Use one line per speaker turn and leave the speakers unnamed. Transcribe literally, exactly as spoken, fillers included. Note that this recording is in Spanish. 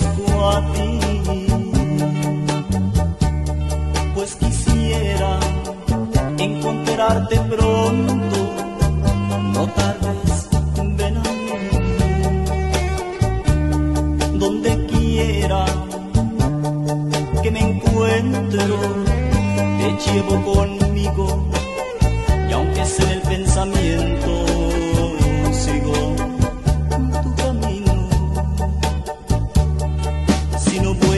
busco a ti, pues quisiera encontrarte pronto, no tardes, ven a mí. Donde quiera que me encuentro, te llevo conmigo, y aunque sea en el pensamiento, sigo tu camino. Si no